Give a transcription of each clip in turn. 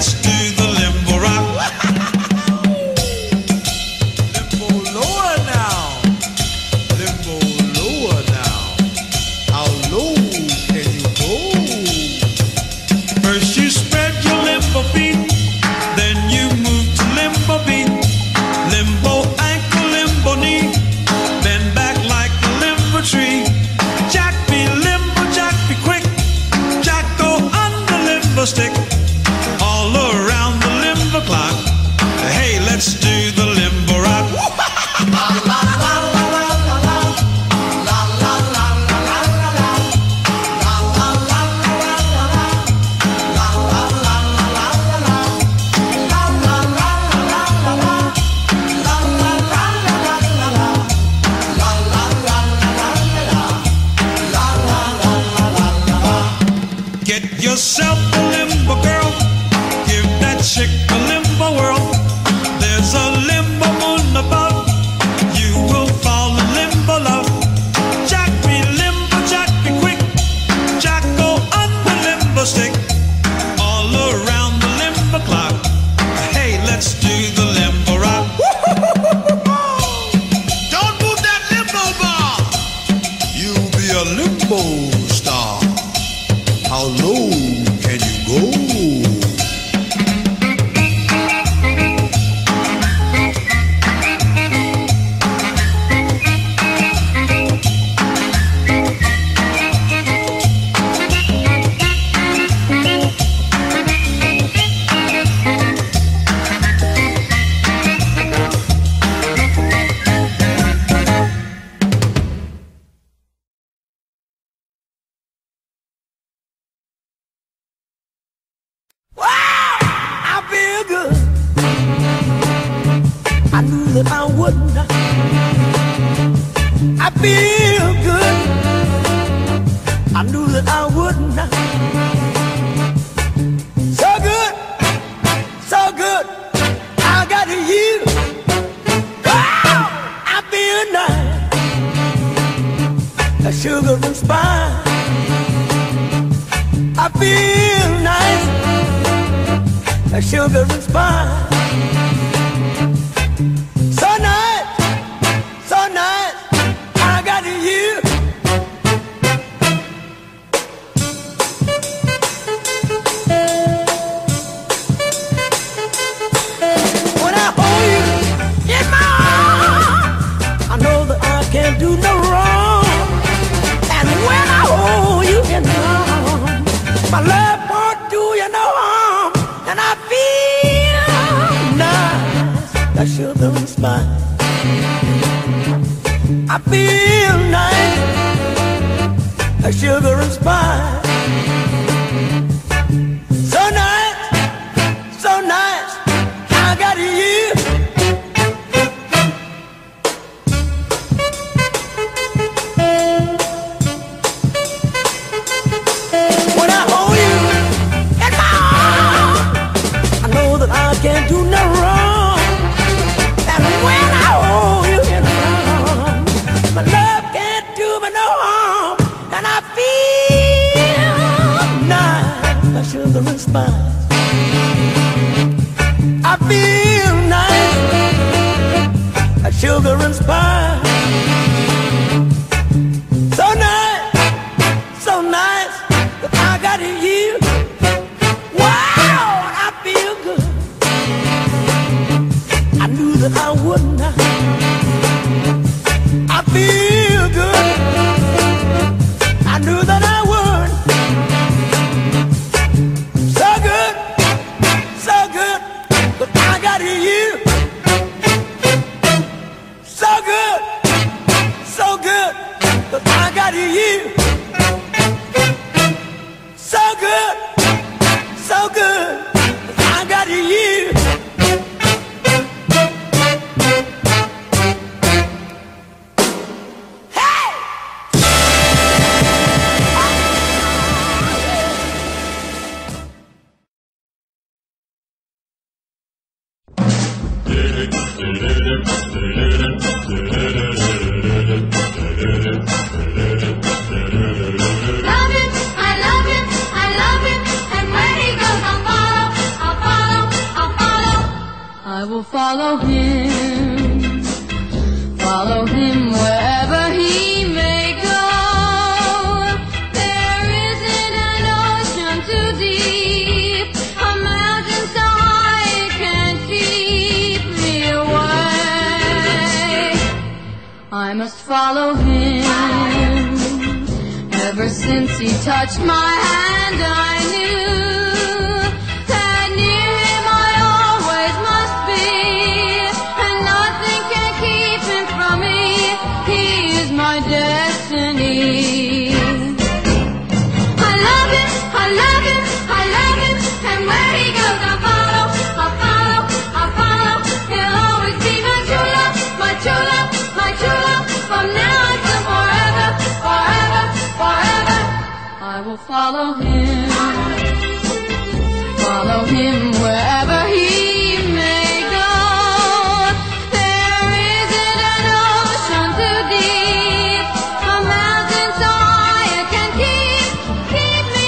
let's do the limbo rock. Limbo lower now. Limbo lower now. How low can you go? First you spread your limbo feet, then you move to limbo beat. Limbo ankle, limbo knee, bend back like a limbo tree. Jack be limbo, Jack be quick. Jack go under limbo stick, all around the limbo clock. Hey, let's do the limbo rock. La la la la la la la. La la la la la la la. La la la la la la la. La la la la la la la. La la la la la la la. La la la la la la la. La la la la la la la. La la la la la la. Get yourself a limbo girl. Give that chick a limbo whirl. There's a limbo moon above. You will fall in limbo love. Jack be limbo, Jack be quick. Jack go under limbo stick, all around the limbo clock. Hey, let's do the limbo rock. Don't move that limbo bar. You'll be a limbo star. How low can you go? I knew that I wouldn't. I feel good. I knew that I wouldn't. So good, so good. I got you. Wow, I feel nice. A sugar and spice. I feel nice. A sugar and spice. So nice, so nice, I got you. When I hold you in my arms, I know that I can't do no wrong. And when I hold you in my arms, my love won't do you no harm. And I feel nice, like sugar and spice. I feel nice, like sugar and spice. So nice, so nice, I got you. When I hold you in my arms, I know that I can't do no wrong. And when I hold you in my arms, my love can't do me no harm. And I feel nice, like sugar and spice. I feel nice, like sugar and spice. So nice, so nice, that I got you. Wow, I feel good. I knew that I wouldn't. I feel good. I knew that I would. So good, so good, but I got you. So good, so good, but I got you. So good, so good, but I got you. Love it, I love it, I love it, and when he goes, I'll follow, will follow him wherever he may go. There isn't an ocean too deep, a mountain so high it can't keep me away. I must follow him. Ever since he touched my hand, I knew that near him I always must be, and nothing can keep him from me. He is my destiny. I love him, I love him, I love him, and where he goes I follow, I follow, I follow. He'll always be my true love, my true love, my true love, from now until forever, forever, forever. I will follow him wherever he may go. There isn't an ocean too deep, a mountain so high it can keep me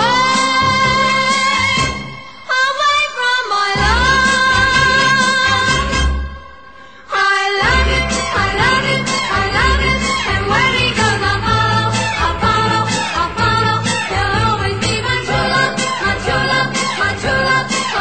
away from my love. I love him, I love him, I love him, and where he goes I follow, I follow, I follow. He'll always be my true love, my true love, my true love.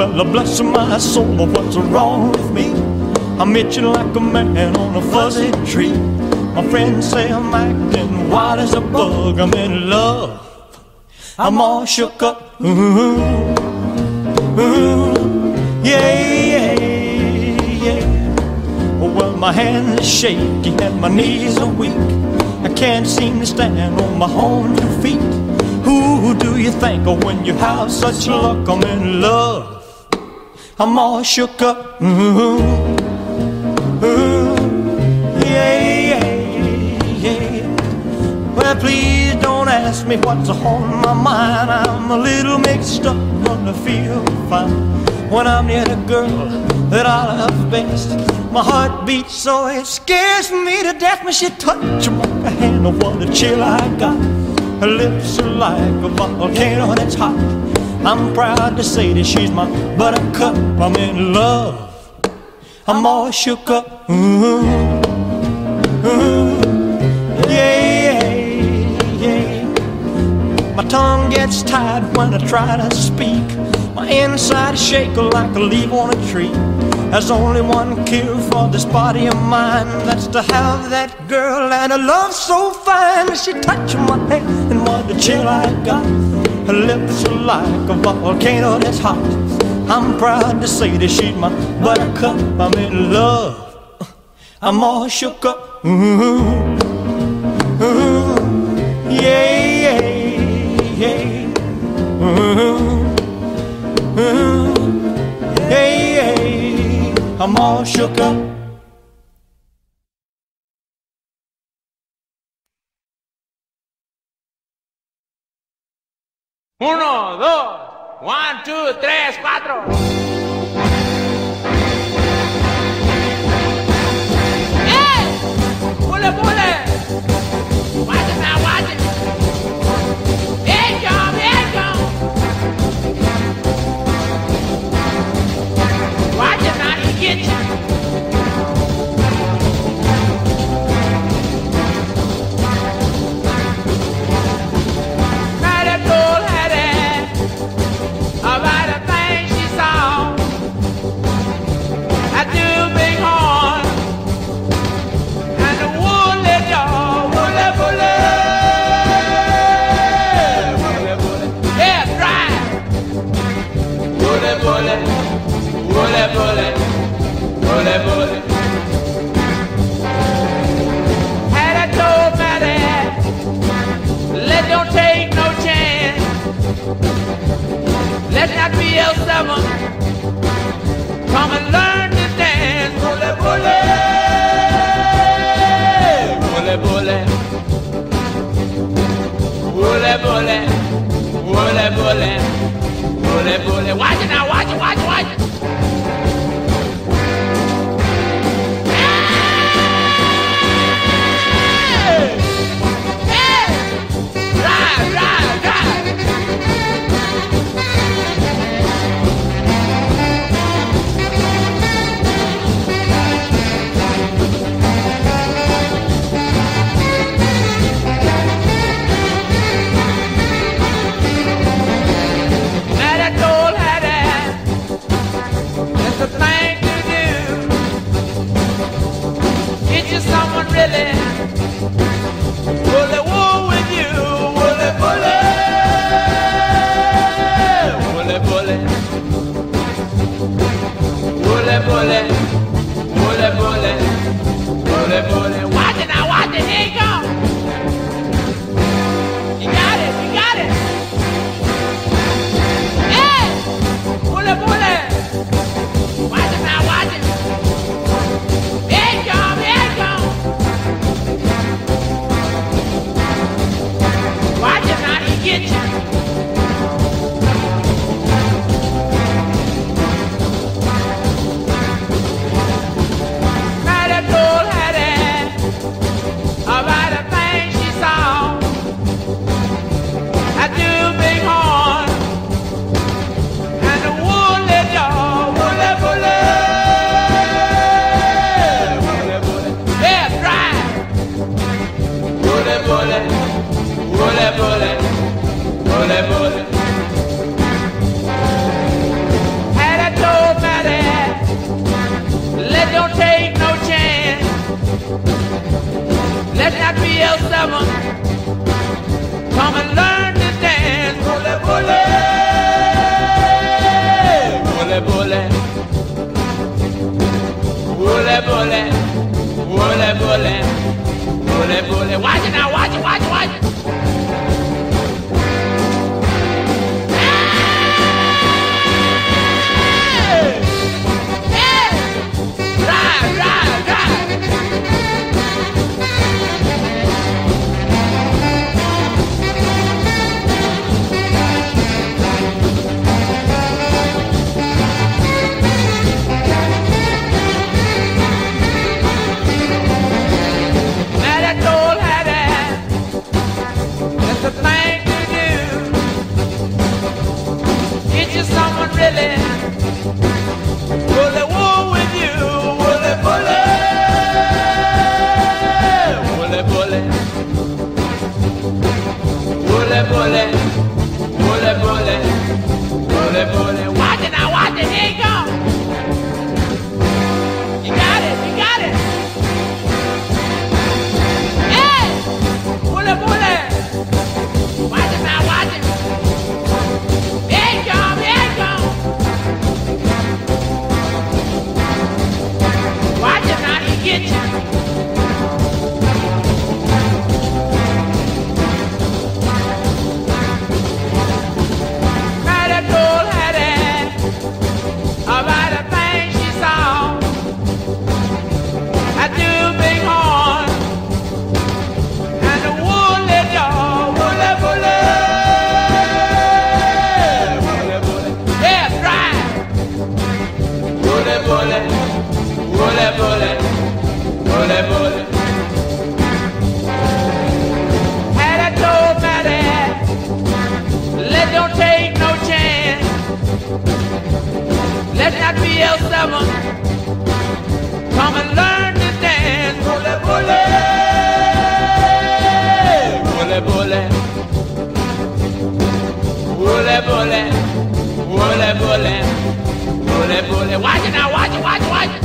Well, bless my soul, what's wrong with me? I'm itching like a man on a fuzzy tree. My friends say I'm acting wild as a bug. I'm in love, I'm all shook up. Yeah, well, my hands are shaky and my knees are weak. I can't seem to stand on my own 2 feet. Who do you think of when you have such luck? I'm in love, I'm all shook up. Well, please don't ask me what's on my mind. I'm a little mixed up, but I feel fine when I'm near the girl that I love best. My heart beats so it scares me to death. When she touches my hand, oh, what a chill I got. Her lips are like a volcano that's hot. I'm proud to say that she's my buttercup. I'm in love, I'm all shook up. My tongue gets tied when I try to speak. My inside is shaking like a leaf on a tree. There's only one cure for this body of mine. That's to have that girl and a love so fine. She touched my hand and what a chill I got. Her lips are like a volcano that's hot. I'm proud to say that she's my buttercup. I'm in love, I'm all shook up. I'm all shook up. Uno, dos, 1, 2, 3, 4. Bullet, bullet. Watch it now, watch it. Here it comes, here it comes. Watch it now, he get you. Patty told Hattie about the thing she saw. I do big horn. And the woolly dog, woolly, woolly, woolly, woolly, yeah, drive. Woolly, woolly, woolly, woolly, woolly, woolly. Had I told Matty, let don't take no chance. Let not be L7. Come and learn to dance, woolly, woolly. Bullet, bullet, bullet, bullet, bullet, bullet, bullet. Watch it now, watch it, watch it, watch it. that BL7 come and learn to dance. Bully, bully, bully, bully, bully, bully, bully, bully, bully, bully. Watch it now, watch it, watch it, watch it. Someone really bully wool with you, bully, bully, bully, bully, bully, bully, bully, bully, bully, bully. Watch it now, watch it, here you go. You got it, you got it. Hey, bully, bully. Watch it now, watch it. Here you go, here you go. Watch it now, he get you. Had a cold headache about a thing she saw. A two big horn and a woolly jaw, woolly, woolly. Bully, bully, bully, bully, bully. Had I told Matty, let don't take no chance. Let that BL7 come and learn to dance. Bully, bully, bully, bully, bully, bully, bully, bully. Bully, bully. Watch it now, watch it, watch it, watch it.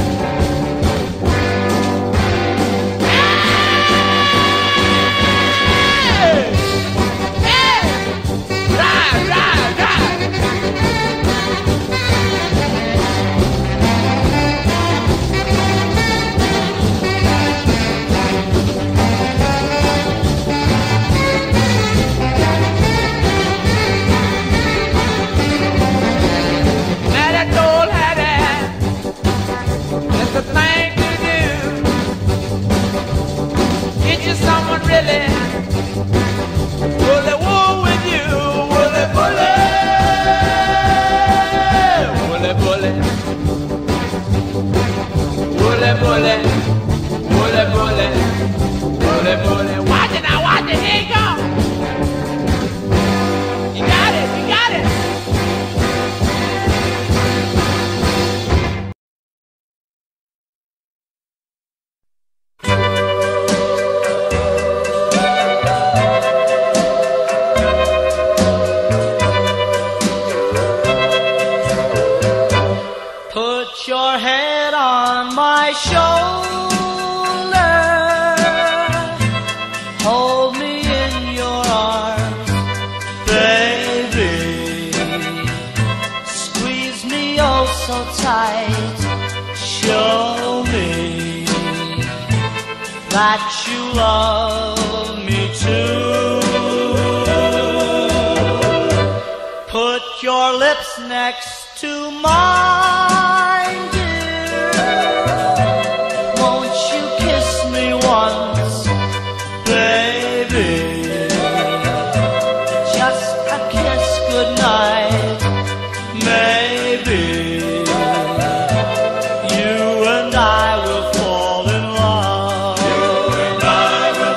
Hey! Hey! Drive, drive, drive. Someone really bully wool with you, bully, bully, bully, bully, bully, bully, bully, bully, bully, bully. Watch it now, watch it, here you go. You got it, you got it. Your head on my shoulder, hold me in your arms, baby, squeeze me oh so tight, show me that you love me too. Put your lips next to mine, dear. Won't you kiss me once, baby? Just a kiss goodnight, maybe. You and I will fall in love. You and I will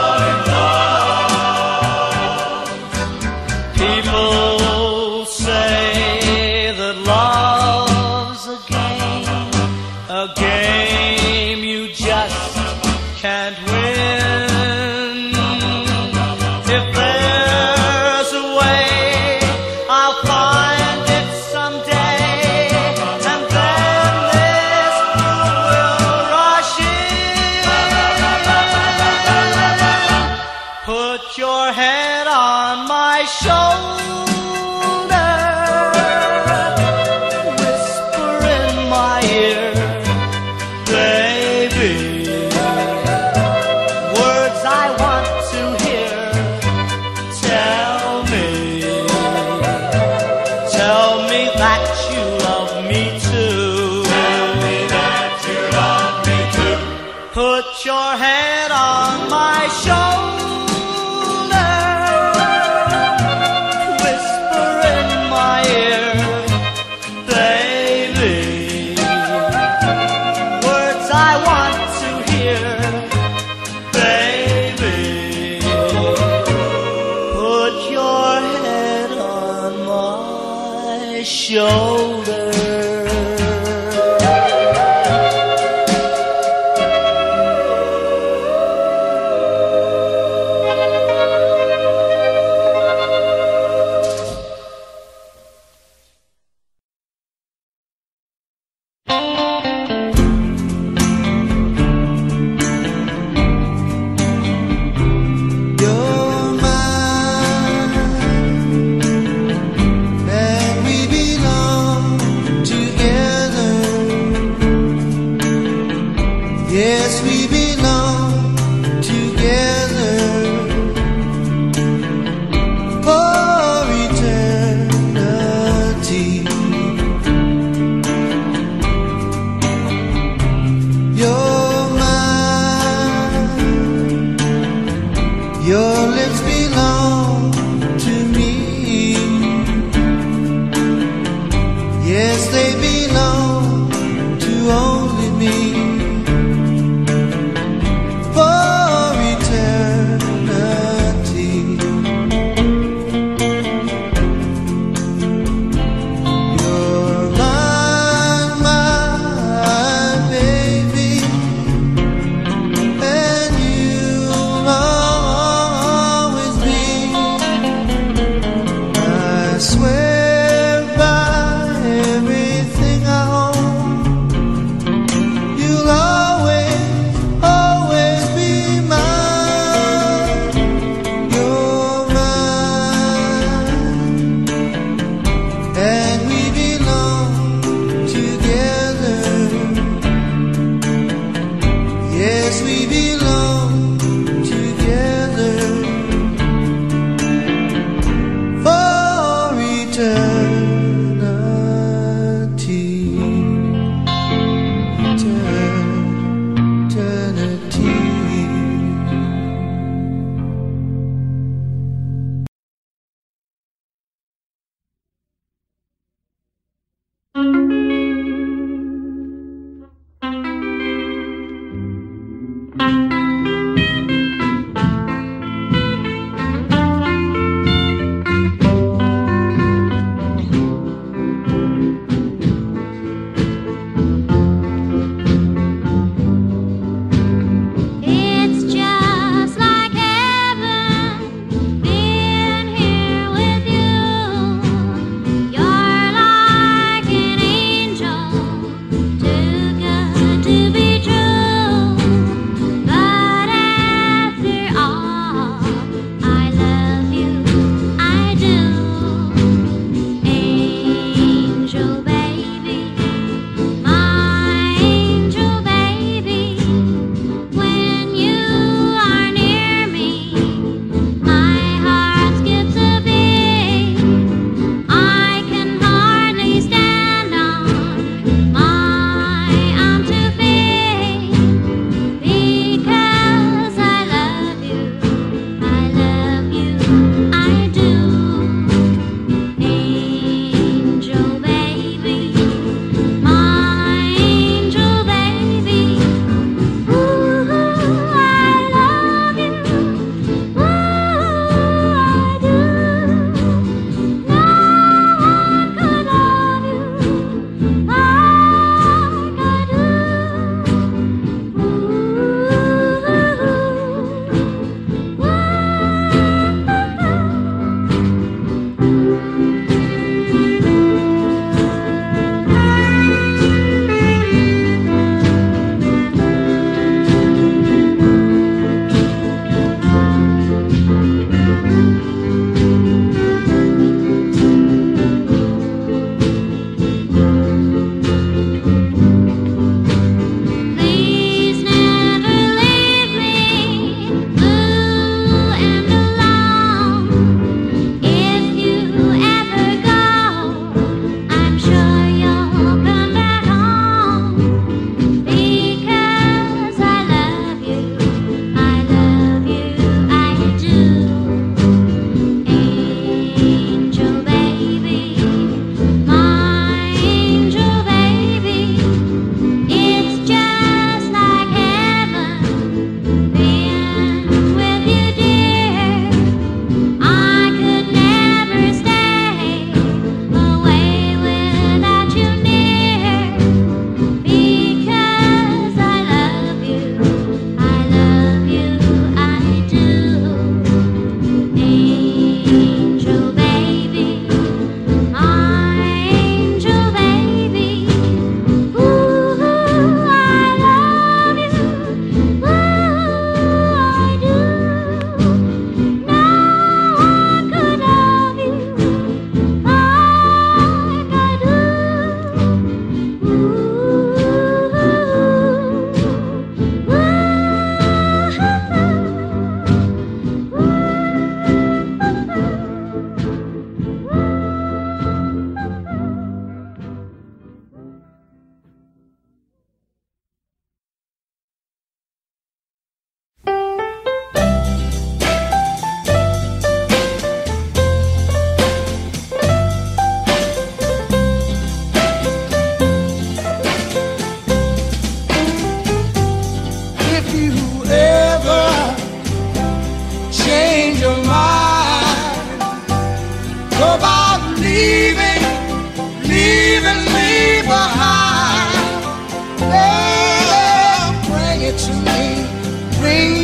fall in love. People say that love's a game you just can't win. shoulder, whisper in my ear, baby, words I want to hear. Tell me that you love me too. Tell me that you love me too. Put your head on my shoulder, whisper in my ear, baby, words I want to hear, baby, put your head on my shoulder. Yes, we belong together for eternity. You're mine, your lips belong to me. Yes, they belong to only me.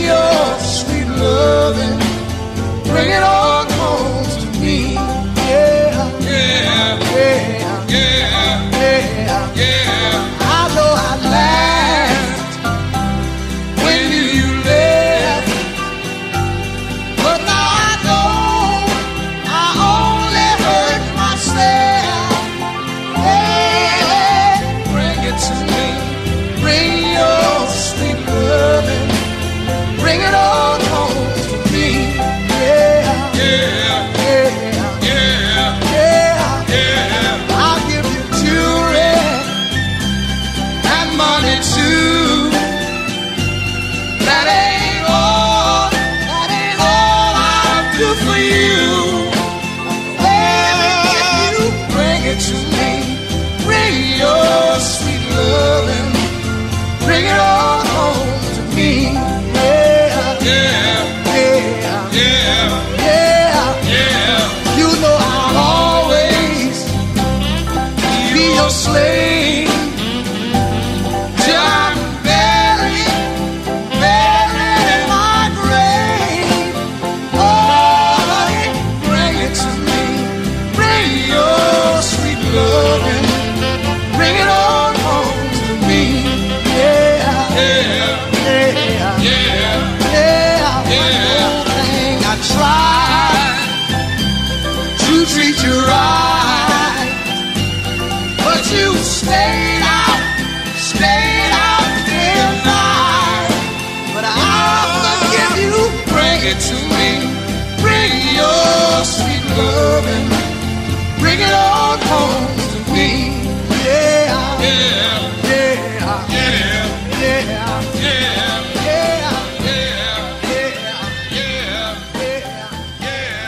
your sweet loving, bring it on home to me. Yeah, yeah, yeah, yeah, yeah, yeah. I know I laughed when you left, but now I know I only hurt myself. Hey, bring it to me, bring your sweet loving, bring it on home to me. Yeah, yeah, yeah, yeah, yeah, yeah. I'll give you jewelry and money too. That ain't all I'll do for you. Hey, you bring it to me, bring your sweet loving, bring it on home to me. Yeah, yeah, yeah, yeah, yeah, yeah. You know I'll always be your slave till I'm buried in my grave. Oh, honey, bring it to me, bring your sweet loving, bring it on home to me. Yeah, yeah, yeah, yeah, yeah, yeah. Thing I tried to treat you right, but you stayed out in line. But I'll forgive you. Bring it to me, bring your sweet loving, bring it on home to me. Yeah, yeah, yeah, yeah, yeah, yeah, yeah, yeah, yeah,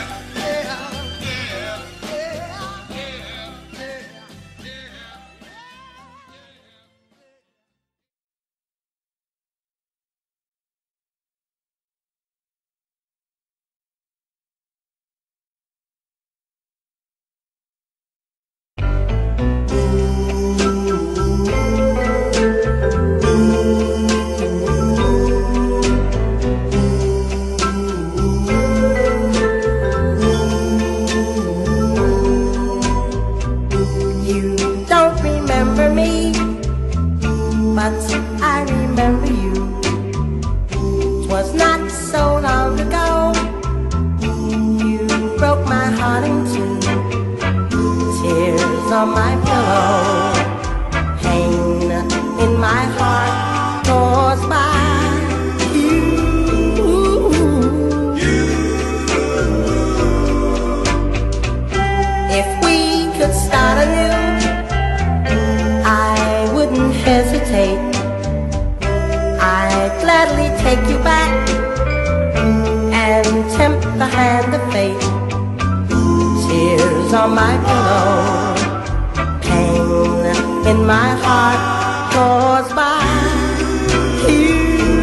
You don't remember me, but I remember you. 'Twas not so long ago, you broke my heart in two. Tears on my pillow, pain in my heart caused by you. If we could start anew, I wouldn't hesitate. I'd gladly take you back and tempt the hand of fate. Tears on my pillow, pain in my heart caused by you.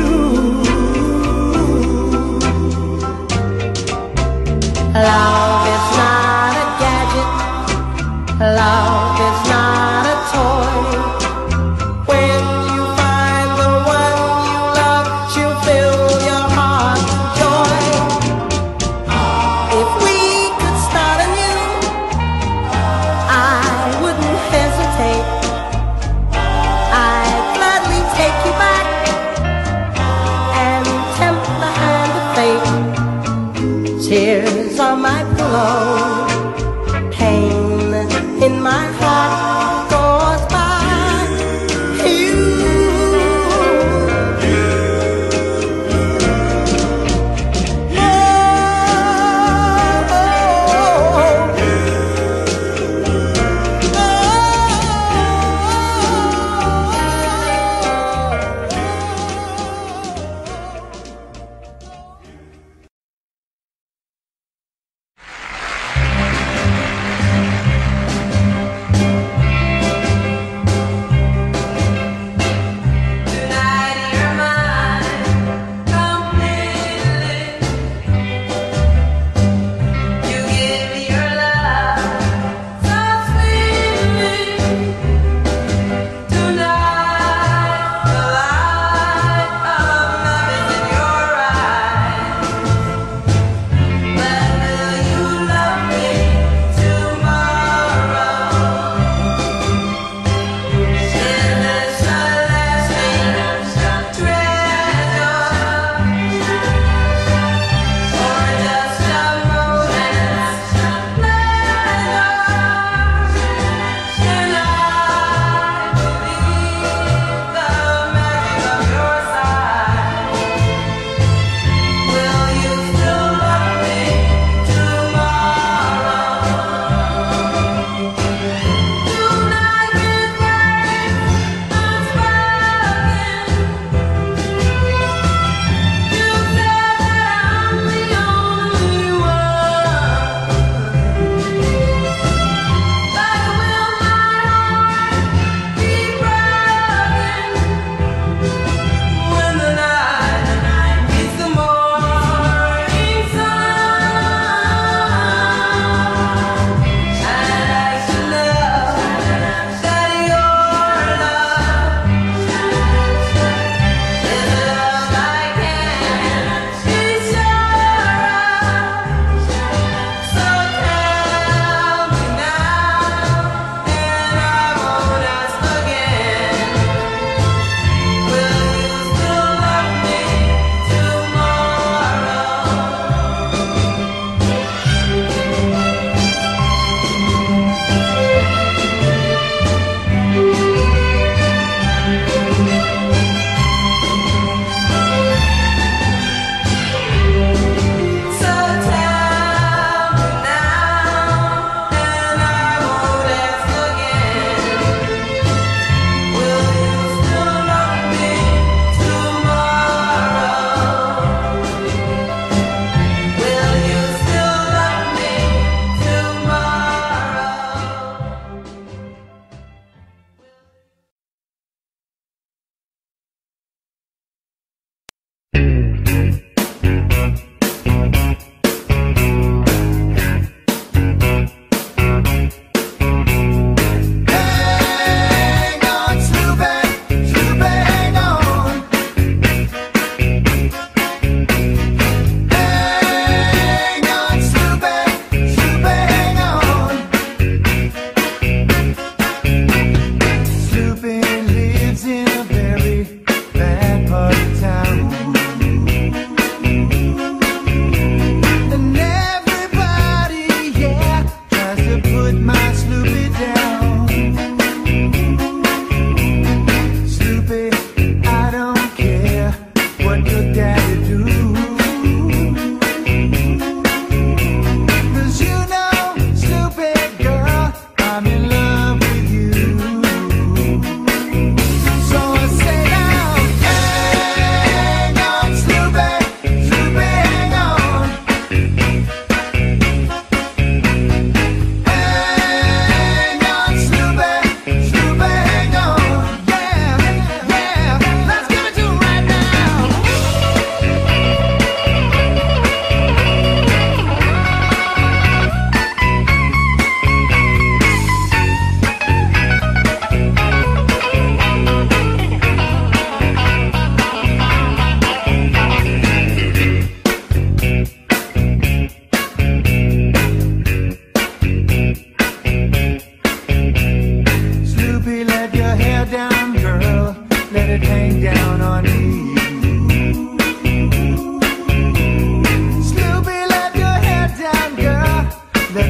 Love is not a gadget, love is not a toy. When you find the one you love, she'll fill your heart with joy. If we could start anew, I wouldn't hesitate. I'd gladly take you back and tempt the hand of fate. Tears on my pillow, pain in my heart caused by you.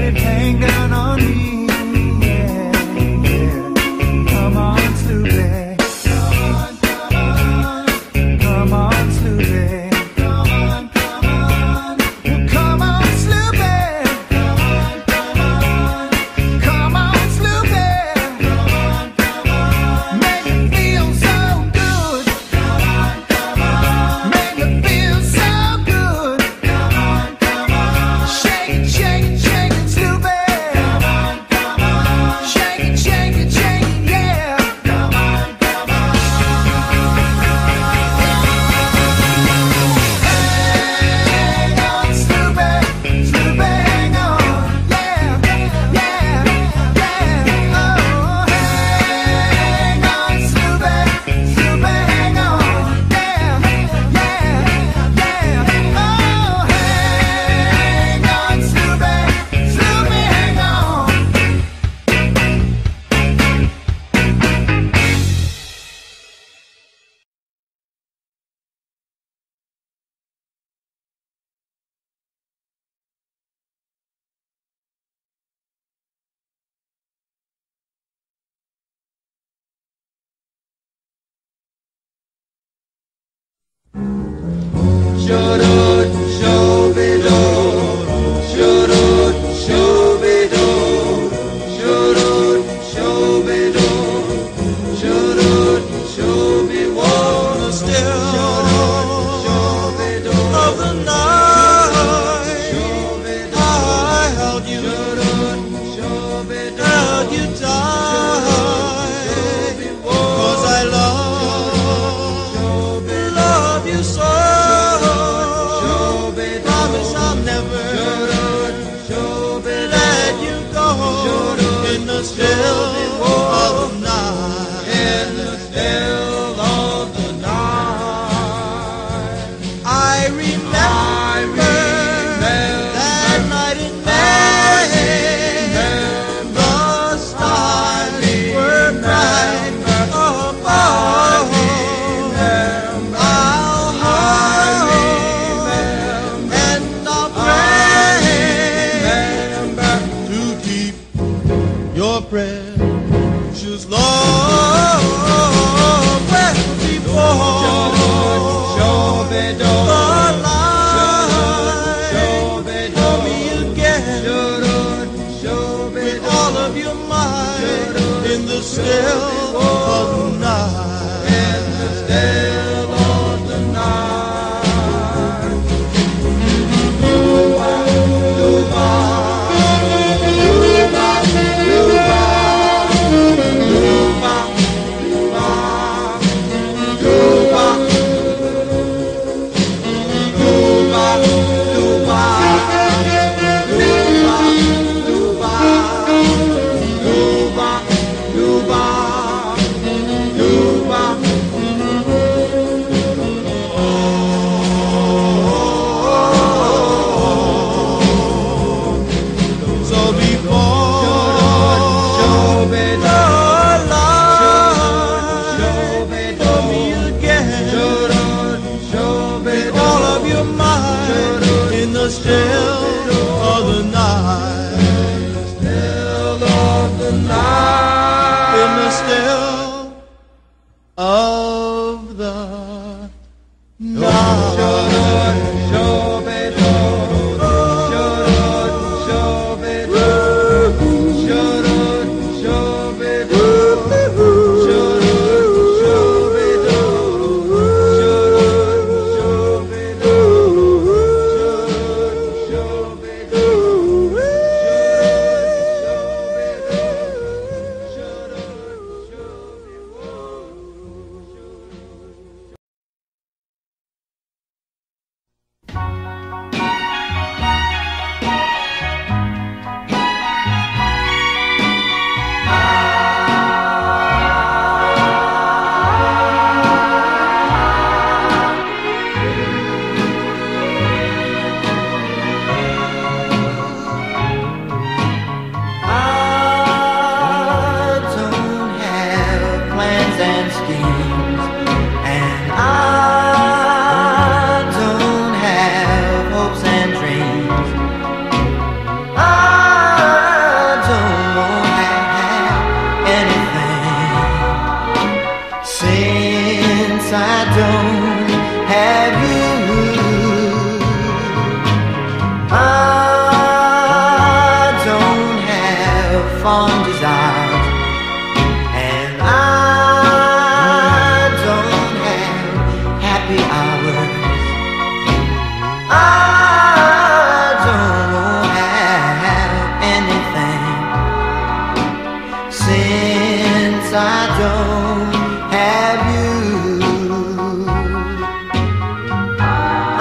it hanging on me. Yeah, yeah. Come on, Sloopy. Come on, come on. Come on, Sloopy. Come on, come on. Well, come on, Sloopy. Come on, come on. Come on, Sloopy. Come on, come on. Make me feel so good. Come on, come on. Make me feel so good. Come on, come on. Shake it, shake it, shake it, Sloopy. Come on, come on. Shake it, shake it, shake it, yeah. Come on, come on. Hang on, Sloopy, Sloopy, hang on, yeah, yeah, yeah. Oh, hang on, Sloopy, Sloopy, hang on, yeah, yeah, yeah. Oh, hang on, Sloopy, Sloopy, hang on. Shoo-doo, shoo-be-doo. Shoo-doo, shoo-be-doo. Shoo-doo, shoo-be-doo. Shoo-doo, shoo-be- wanna still of the night. I held you, held you tight, 'cause I love you so. Promise I'll never let you go in the still of the night. In the still of the night. I remember that night in May. The stars were bright above. I'll hope and I'll pray to keep your precious love well before the light for me again with all of your might in the still of the night. In the still of the night. So before the light for me again with all of your might in the still of the night. Still of the night. In the still of the night. fond desires, and I don't have happy hours. I don't have anything since I don't have you. I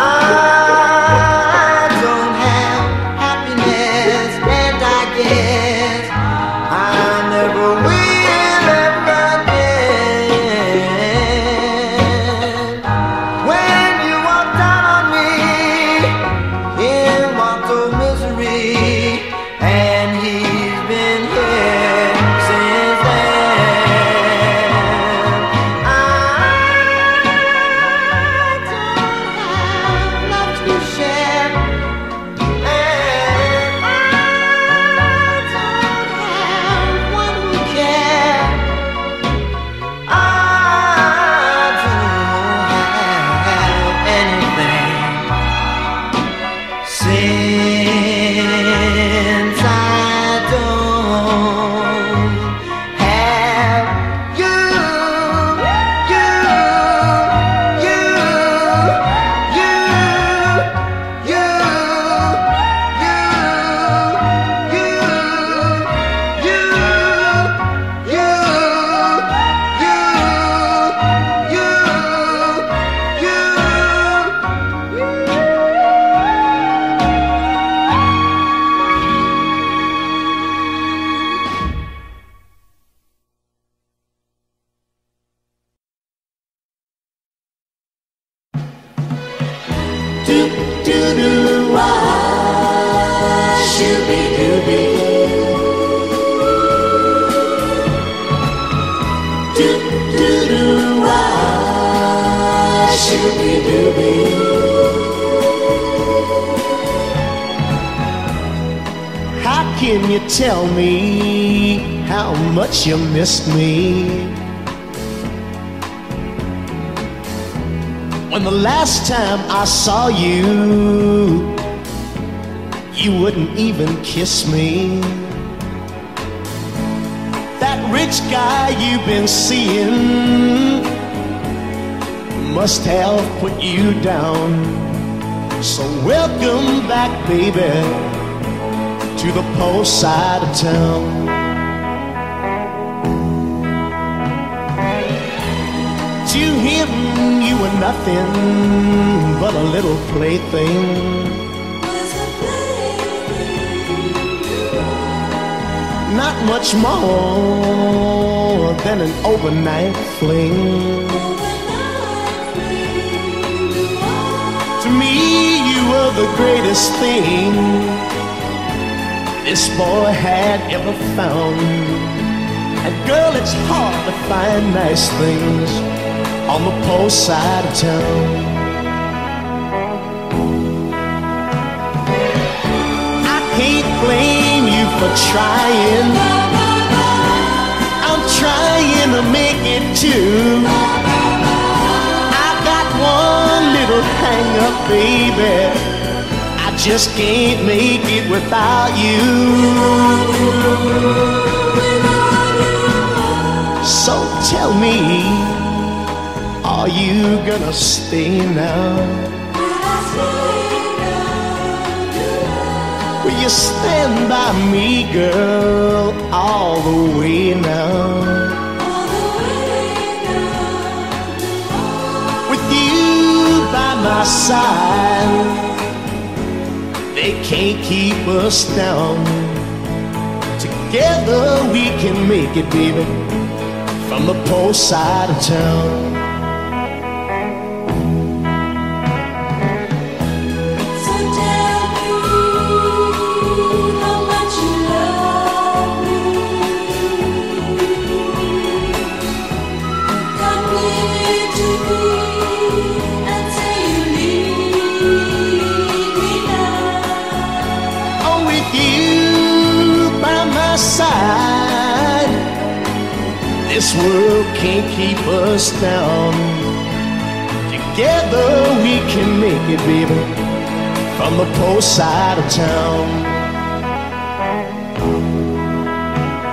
don't have happiness, and I guess I never will ever get. When you walked out on me in mortal misery, and he's been here since then. I don't have love to share, and I don't have one who cares. I don't have anything since I don't have you, you, you, you, you, How can you tell me how much you missed me when the last time I saw you, you wouldn't even kiss me? That rich guy you've been seeing must have put you down. So welcome back, baby, to the poor side of town. To him you were nothing but a little plaything, not much more than an overnight fling. To me you were the greatest thing this boy had ever found. And girl, it's hard to find nice things on the poor side of town. I can't blame you for trying. I'm trying to make it too. I got one little hang up, baby, I just can't make it without you. So tell me, are you gonna stay now? Will you stand by me, girl, all the way now? With you by my side, they can't keep us down. Together we can make it, baby, from the poor side of town. This world can't keep us down. Together we can make it, baby, from the poor side of town.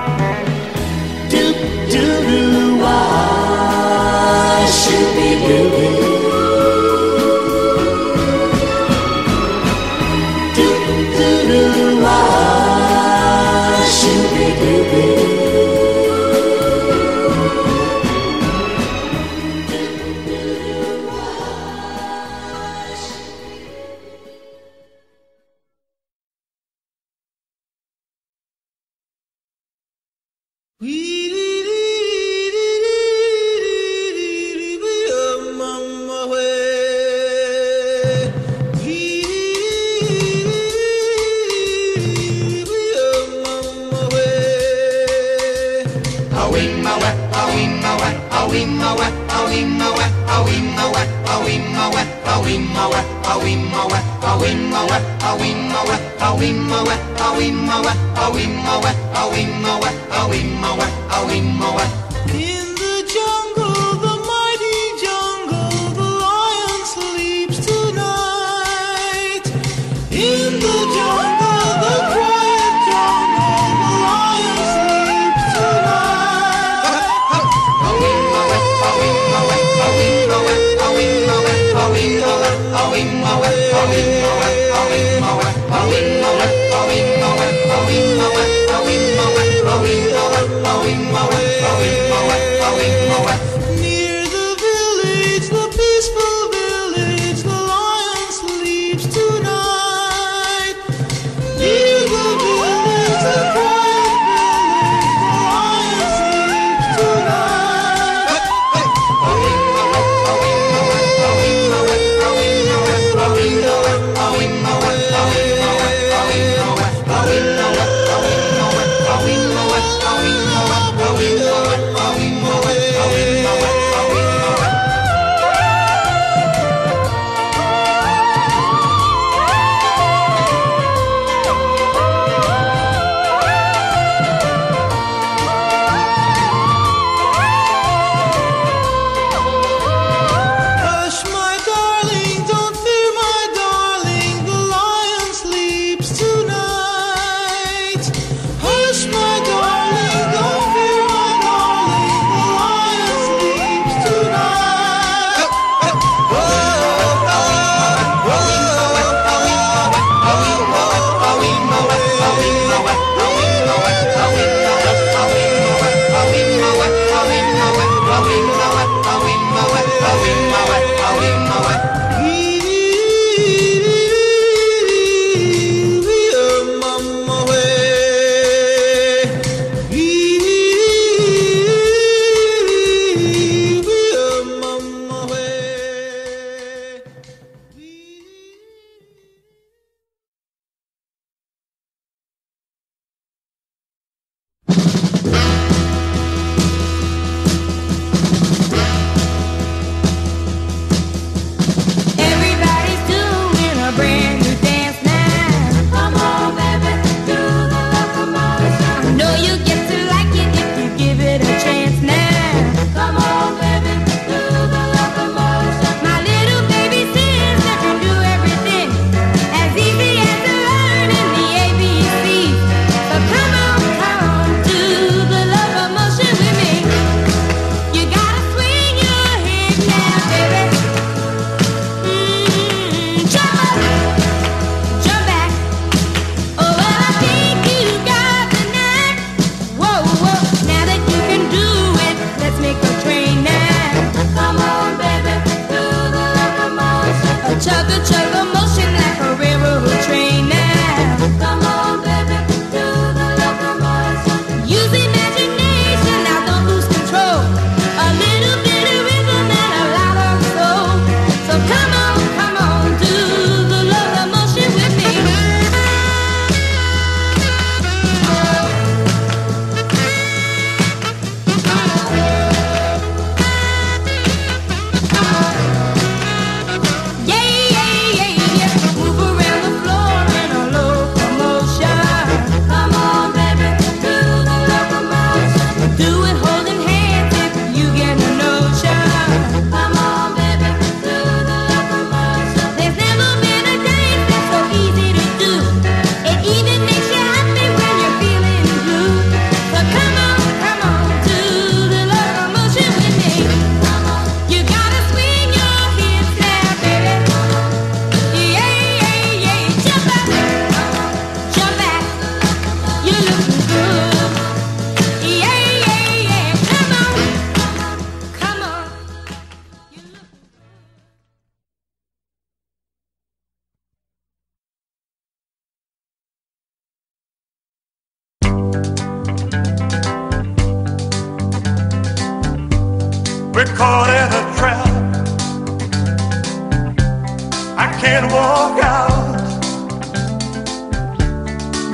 In the jungle, the mighty jungle, the lion sleeps tonight. In the jungle, the quiet jungle, the lion sleeps Near the village, the peaceful village, the lion sleeps tonight.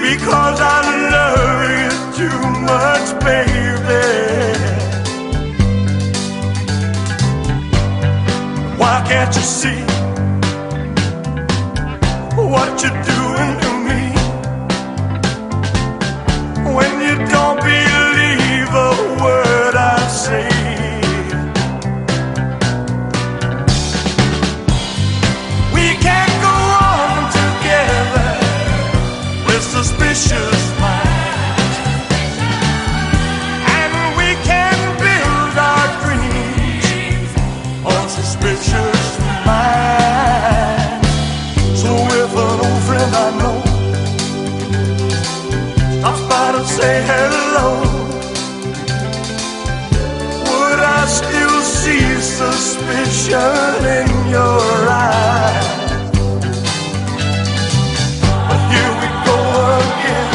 because I love you too much, baby. Why can't you see what you're doing to me? When you don't believe a word I say, we can't go on together with suspicious minds, and we can build our dreams on suspicious minds. So if an old friend I know stops by to say hello, would I still see suspicion in your eyes? But here we go again,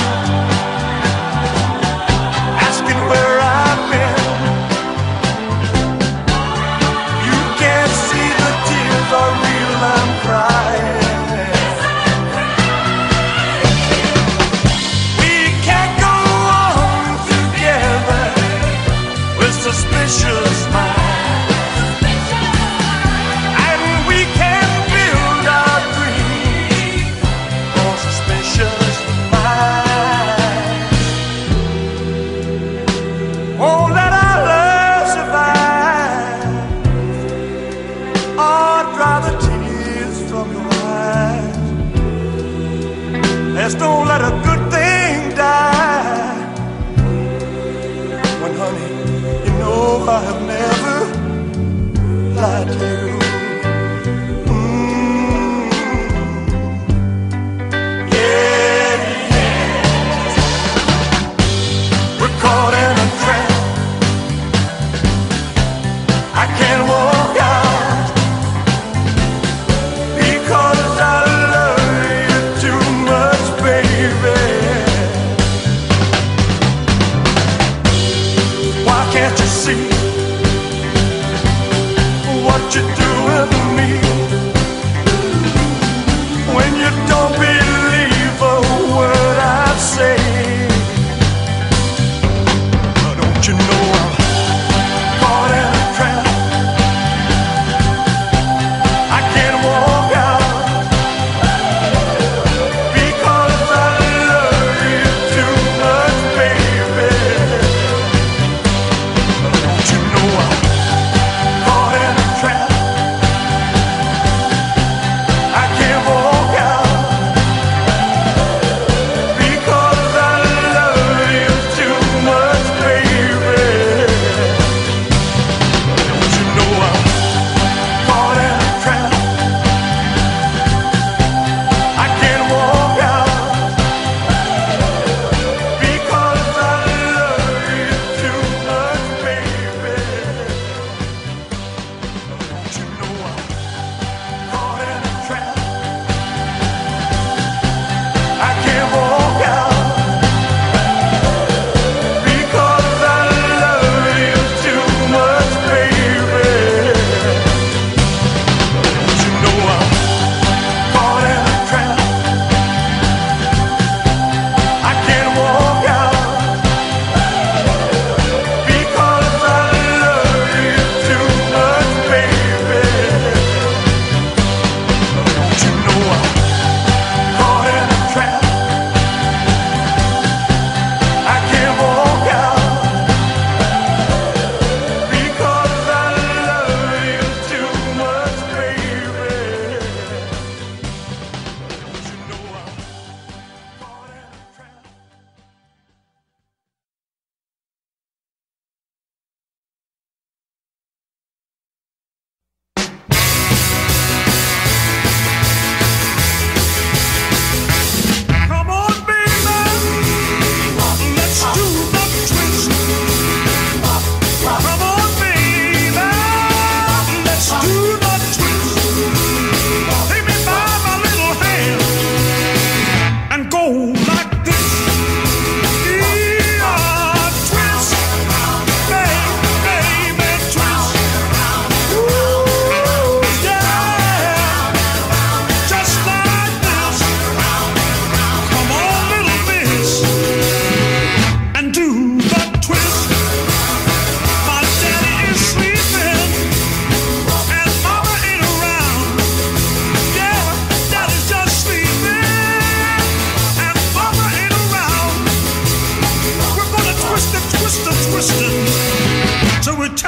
asking where I've been. You can't see the tears are real, I'm crying. Suspicious minds, and we can build our dreams on suspicious minds. Won't let our love survive, or dry the tears from your eyes. Let's don't let a good thing die. When, honey, I have never lied to you. Yeah, yeah. We're caught in a trap. I can't walk out because I love you too much, baby. Why can't you see what you do?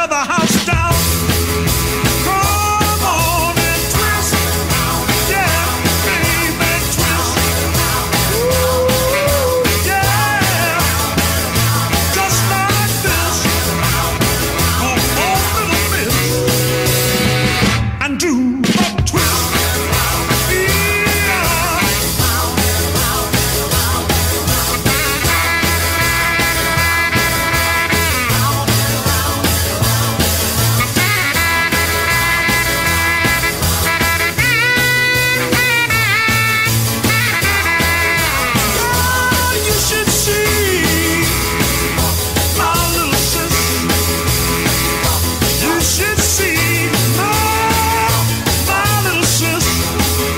tear the house down. Come on and twist, yeah, baby, twist. Ooh, yeah, just like this. Come on, little miss, and do a twist.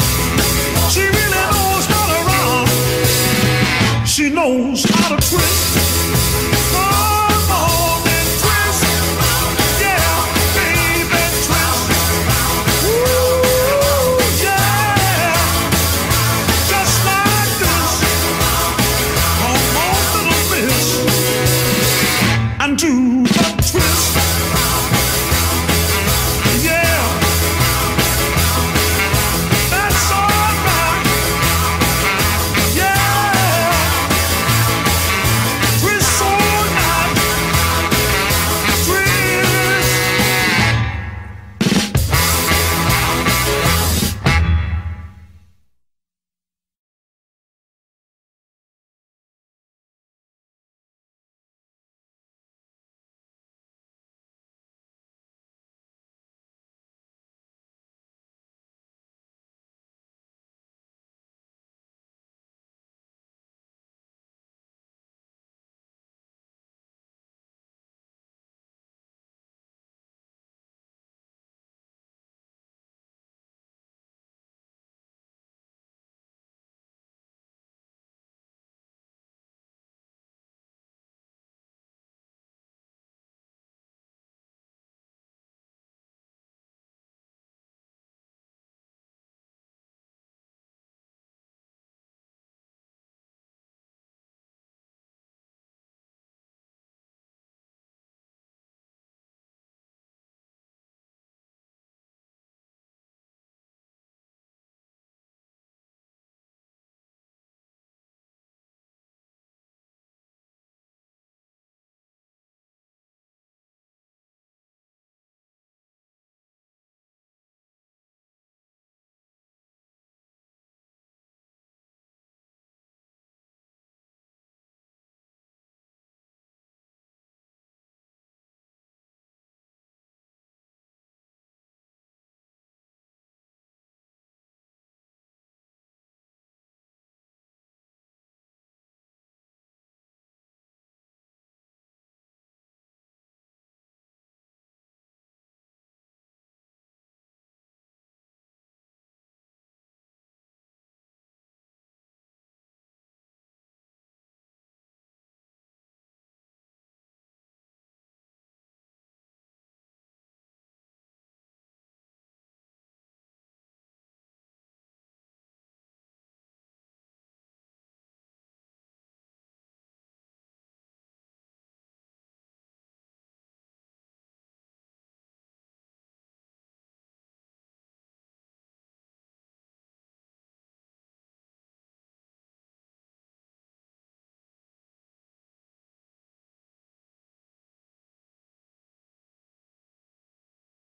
She knows how to twist.